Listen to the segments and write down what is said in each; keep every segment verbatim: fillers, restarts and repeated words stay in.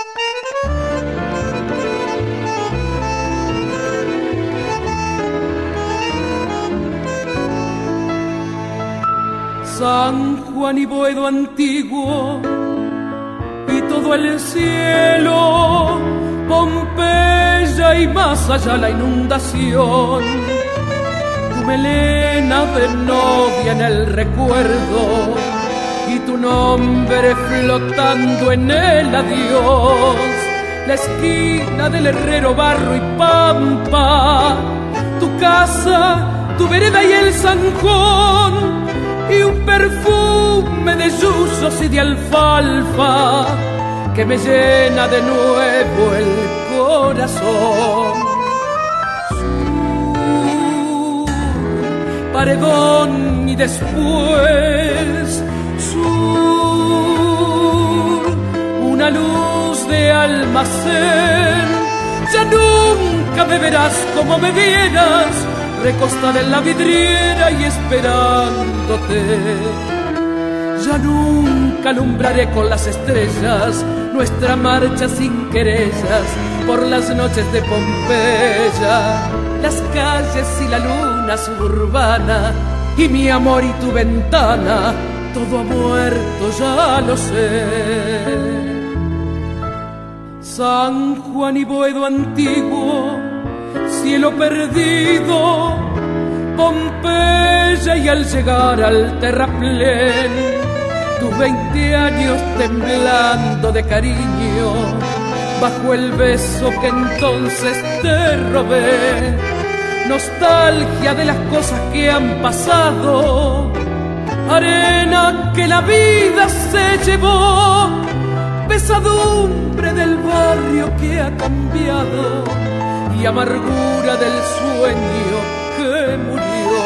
San Juan y Boedo antiguo y todo el cielo, Pompeya y más allá la inundación, tu melena de novia en el recuerdo y tu nombre flotando en el adiós, la esquina del herrero, barro y pampa, tu casa, tu vereda y el zanjón, y un perfume de yuyos y de alfalfa que me llena de nuevo el corazón. Sur, paredón y después sur, una luz de almacén. Ya nunca me verás como me vieras, recostada en la vidriera y esperándote. Ya nunca alumbraré con las estrellas nuestra marcha sin querellas por las noches de Pompeya, las calles y la luna suburbana y mi amor y tu ventana, todo ha muerto, ya lo sé. San Juan y Boedo antiguo, cielo perdido, Pompeya y al llegar al terraplén, tus veinte años temblando de cariño, bajo el beso que entonces te robé, nostalgia de las cosas que han pasado, arena que la vida se llevó, pesadumbre del barrio que ha cambiado y amargura del sueño que murió.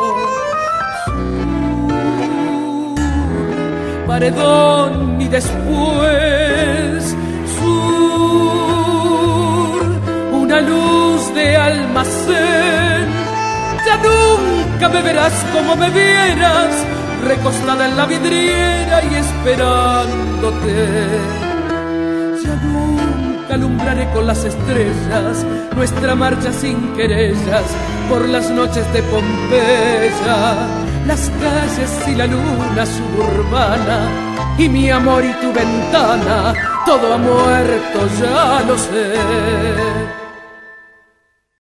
Sur, paredón y después sur, una luz de almacén. Ya nunca me verás como me vieras, recostada en la vidriera y esperándote. Ya nunca alumbraré con las estrellas nuestra marcha sin querellas por las noches de Pompeya, las calles y la luna suburbana y mi amor y tu ventana, todo ha muerto, ya lo sé.